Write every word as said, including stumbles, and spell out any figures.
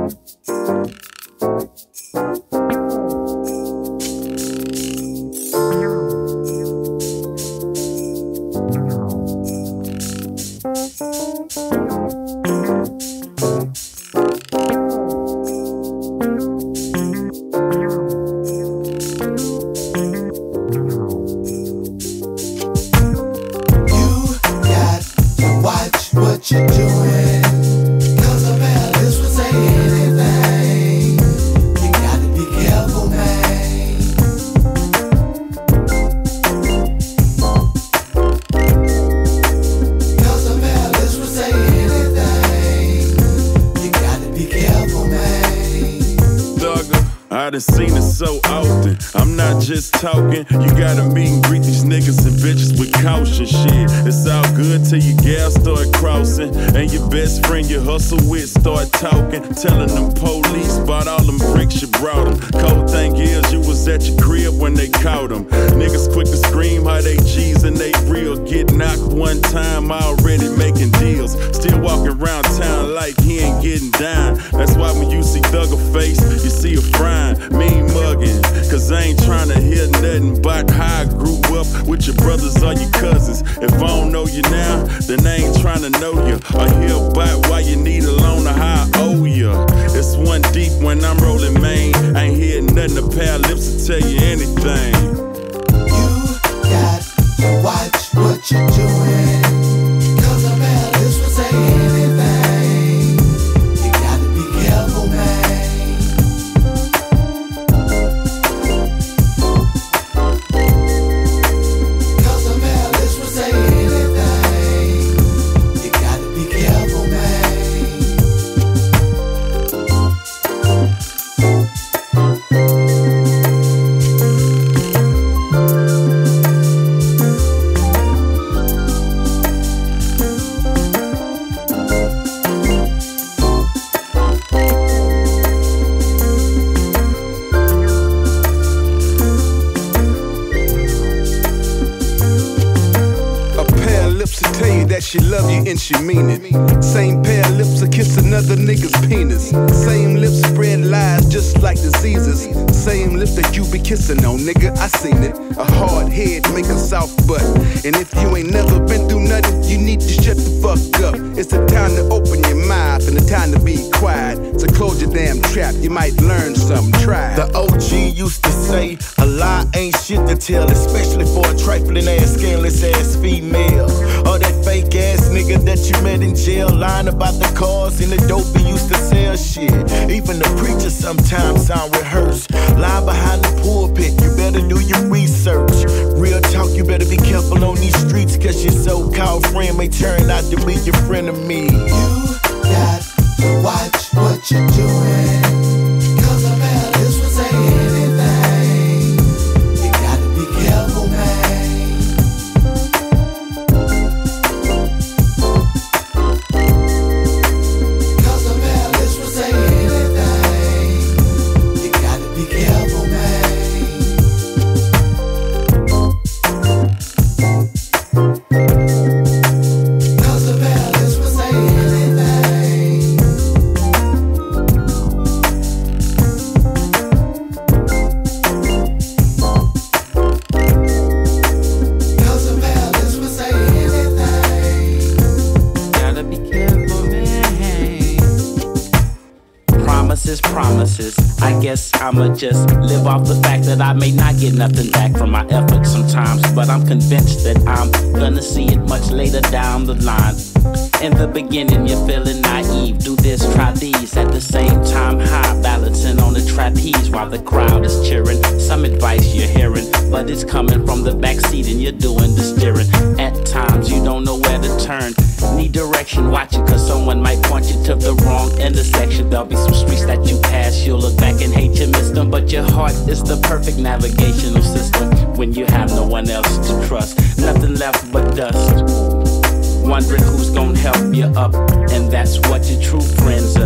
I done seen it so often, I'm not just talking. You gotta meet and greet these niggas and bitches with caution. Shit, it's all good till your gal start crossing, and your best friend you hustle with start talking, telling them police about all them bricks you brought them. Cold thing is you was at your crib when they caught them. Niggas quick to scream how they G's and they real. Get knocked one time, already making deals. Still walking around town like he ain't getting down. That's why when you see Thugger face, you see a frying, mean mugging. Cause I ain't trying to hear nothing about how I grew up with your brothers or your cousins. If I don't know you now, then I ain't trying to know you or hear about why you need a loan or how I owe you. It's one deep when I'm rolling main. I ain't hearing nothing, a pair of lips to tell you anything. You got to watch what you're doing, cause a pair of lips will say anything. You gotta be careful, man. Cause a pair of lips will say anything. You gotta be careful, man. She love you and she mean it. Same pair of lips to kiss another nigga's penis. Same lips spread lies just like diseases. Same lips that you be kissing on, nigga, I seen it. A hard head make a soft butt. And if you ain't never been through nothing, you need to shut the fuck up. It's the time to open your mouth and the time to be quiet. So close your damn trap, you might learn something, try. The O G used to say, a lie ain't shit to tell, especially for a trifling ass, scandalous ass female. Or that fake ass nigga that you met in jail, lying about the cars and the dope he used to sell. Shit, even the preacher sometimes sound rehearsed, lying behind the pulpit. You better do your research. Real talk, you better be careful on these streets, cause your so-called friend may turn out to be your friend of me. You got to watch what you're doing, cause a pair of lips will say anything. You gotta be careful, man. I guess I'ma just live off the fact that I may not get nothing back from my efforts sometimes, but I'm convinced that I'm gonna see it much later down the line. In the beginning you're feeling naive, do this, try these, at the same time high, balancing on the trapeze while the crowd is cheering. Some advice you're hearing, but it's coming from the backseat and you're doing the steering. At times you don't know where to turn, need direction, watch it cause someone might point you to the wrong intersection. There'll be some streets that you pass, you'll look back and hate you missed them, but your heart is the perfect navigational system when you have no one else to trust. Nothing left but dust, wondering who's gonna help you up, and that's what your true friends are.